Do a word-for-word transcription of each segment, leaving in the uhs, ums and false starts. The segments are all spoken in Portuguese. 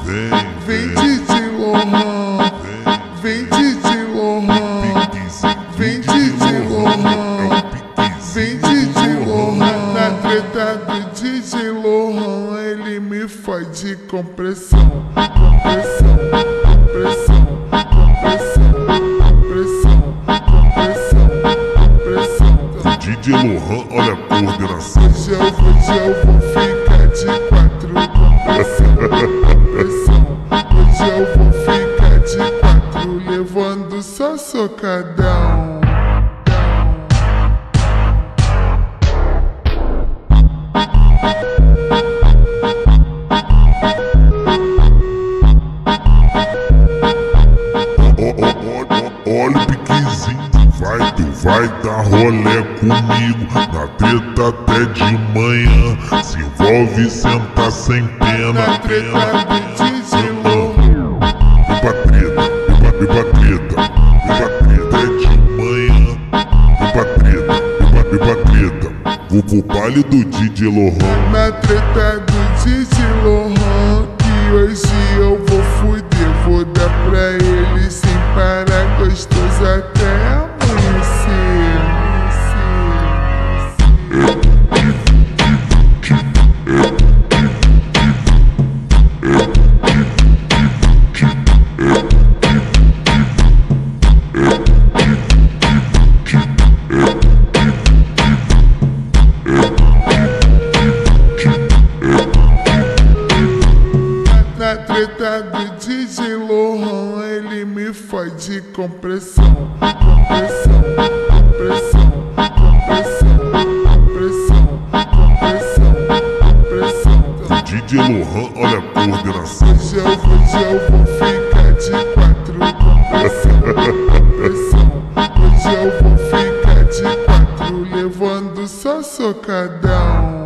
Vem DJ Lorran, vem DJ Lorran, vem DJ Lorran, vem DJ Lorran. Na treta do D J Lorran, ele me fode com pressão, com pressão, com pressão, com pressão, com pressão, com pressão, com pressão. D J Lorran, olha a coordenação. Hoje eu vou, hoje eu vou ficar de quatro com pressão, com pressão. Hoje eu vou ficar de quatro, levando só socadão. Olha o piquezinho, vai, tu vai dar rolê comigo. Na treta até de manhã, se envolve, senta sem pena. Na treta do D J Lorran, vem pra treta, vem pra treta, vem pra treta é de manhã. Vem pra treta, vem pra treta, vou pro baile do D J Lorran. na treta do D J Lorran, que hoje eu vou fuder, vou dar pra ele sem parar, gostoso até amanhecer. Na treta do D J Lorran, ele me fode com pressão, com pressão, com pressão, com pressão, com pressão, com pressão, com pressão. D J Lorran, olha a coordenação. Hoje eu vou, hoje eu vou ficar de quatro com pressão, com pressão. Hoje eu vou ficar de quatro, levando só socadão.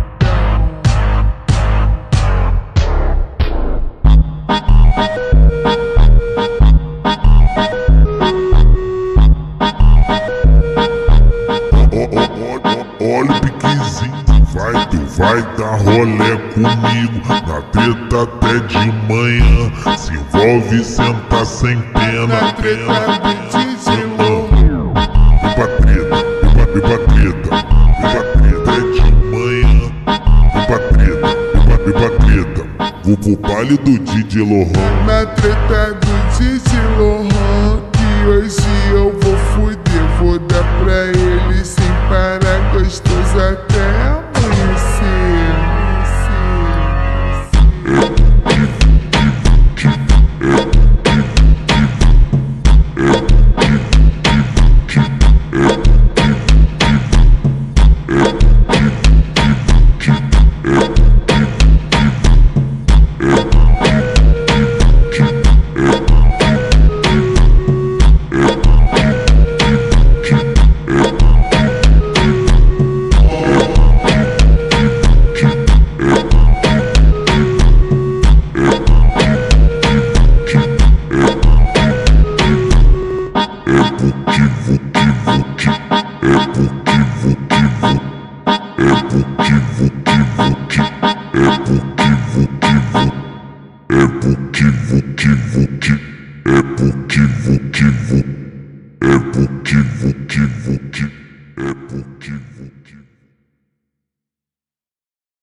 Olha o piquezinho, vai, tu vai dar rolê comigo. Na treta até de manhã, se envolve, senta sem pena. Na treta do D J Lorran, vem pra treta, vem pra treta, vem pra treta é de manhã. Vem pra treta, vem pra treta, vou pro baile do D J Lorran. na treta do D J Lorran, que hoje eu vou fuder, vou dar pra ele